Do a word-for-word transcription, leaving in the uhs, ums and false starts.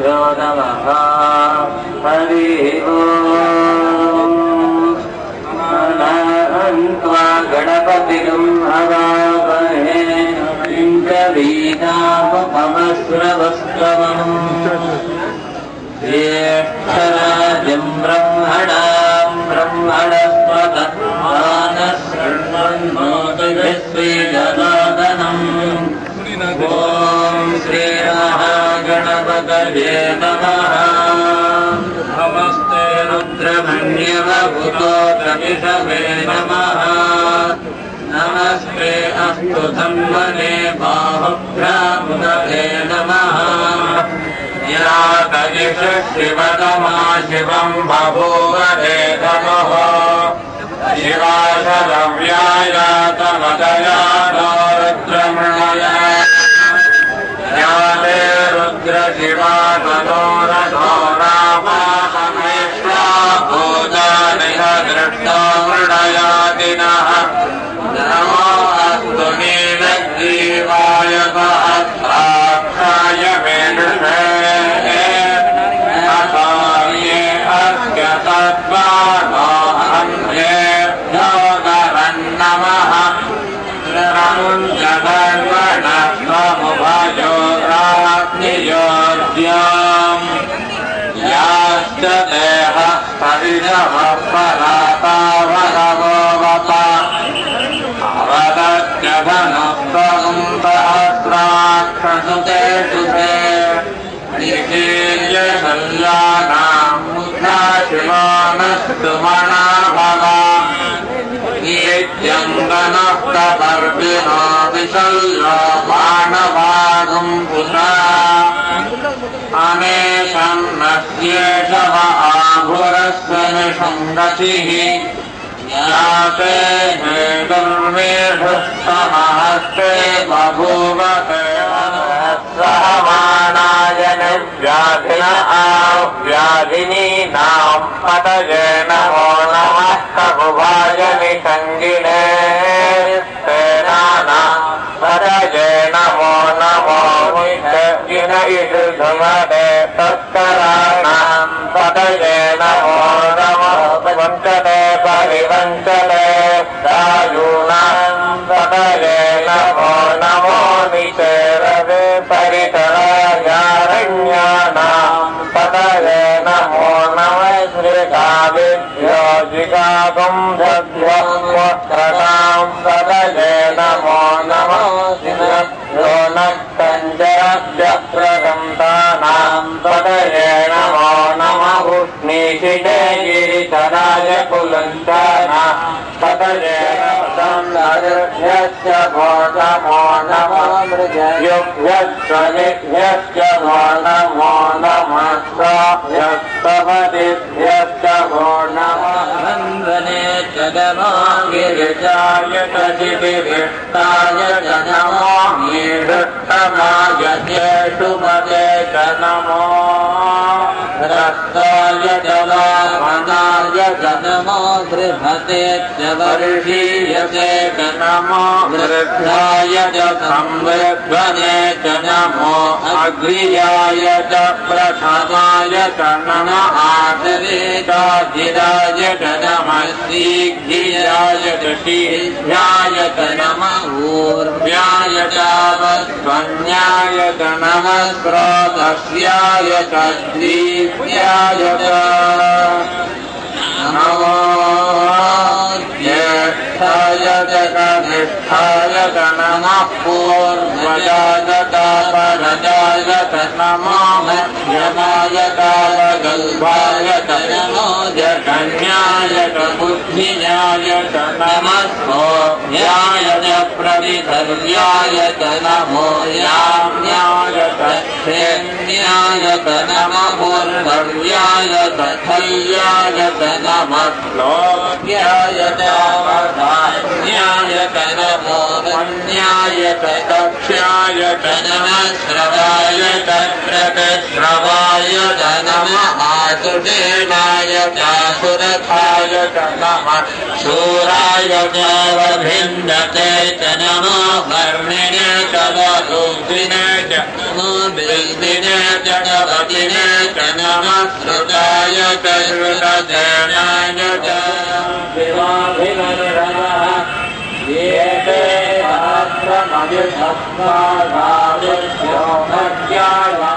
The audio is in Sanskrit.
गुरुभ्यो नमः। हरिः ओम्। नमः गणपतिं हवामहे इंद्रवीणापमश्रवस्तमम् ज्येष्ठराजं ब्रह्मणां ब्रह्मणस्पत आनशृण्वन्नोतिभिश्रीजनादनम्। ॐ श्रीमहागणपतये नमः। नमस्ते रुद्रमण्यवभूतो कपिशवे नमः। नमस्ते अस्तु धन्वने बाहुभ्यामुदते नमः। या कजिषशिवतमा शिवं बभूव देवमः। शिवाशरव्याय तमदया रुद्रमृणया या ते रुद्रशिवा मनोरथो रामाहमेश्वा भूतानिह दृष्टो मृणयादिनः। नमो अस्तु नीलग्रीवाय सहस्राक्षाय मेरुषे असाये अस्य तद्वानो अन्येभ्यो नमः। प्रमुञ्चधर्मणस्वमुभयो राज्ञयोज्याम् याश्च देहः परिणमः परातावरवो वप अवदत्यधनुस्तगुं सहस्राक्षसुतेषु ते निशील्य शल्यानां मुग्धाशिवानस्तु मनाभव। नित्यङ्गनः कपर्दिनो विशल्यो मानवागुं पुरा अनेशं नस्येषव आभुरस्य निषङ्गतिः। याते हेतुर्मेधस्तमहस्ते बभूवते सहमानाय निर्व्याधिन आव्याधिनीनां पतये नमो नमः। ककुभाय निषङ्गिने सेनाना पतये नमो नमो। विषज्जिन इषुधुमदे तत्कराणां पतये नमो नमः। वञ्चते परिवञ्चते दायूनां पतये नमो नमो। निचेरवे परितरायारण्यानां पतये नमो नमः। श्रीकाविभ्यो जिगागुम्भ्यो मोक्षतां पतये नमो नमः। शिवभ्यो नक्तञ्जरभ्यप्रदन्तानां पतये नमो नमः। उष्णीषिते गिरिधराय कुलञ्चना पतये नमः। भो नमो नमः। मृगयुभ्यश्च भो नमो नमः। स्वाभ्यस्तपतिभ्यश्च भो नमः। वन्दने च नमो गिरिजाय च शिविविष्टाय च नमो। मीढुत्तमाय चेषुमते च नमो। रक्ताय च वामनाय च नमो। गृहते च वर्षीयते च नमो। वृद्धाय च संवृद्धने च नमो। अग्र्याय च प्रथमाय च नमः। आदरेताधिराय च नमः। शीघ्राय च शीघ्राय च नमः। ऊर्व्याय च वस्त्वन्याय च नमः। स्रोतस्याय च द्वित्याय च नमो। ज्येष्ठाय च कनिष्ठाय च नमः। पूर्वजाय च परजाय च नमो। मध्यमाय च वगल्भाय च नमो। जगन्याय च बुद्धिन्याय च नमः। सोऽभ्याय च प्रविधर्व्याय च नमो। याम्याय च क्षेम्याय च नमः। पूर्वव्याय च खल्याय च नमः। श्लोक्याय च वधान्याय च नमो। वन्याय च दक्ष्याय च नमः। श्रवाय च प्रतिश्रवाय च नमः। आसुदेवाय च सुरथाय च नमः। शूराय च वभिन्दते च नमो। वर्णिने च वधूत्रिणे च नमो। बिल्दिने जगवतिने च नमः श्रुताय च श्रुतसेनाय च विवाभिनरः ये ते सहस्रमभिषत्वाधाविभ्यो भक्त्या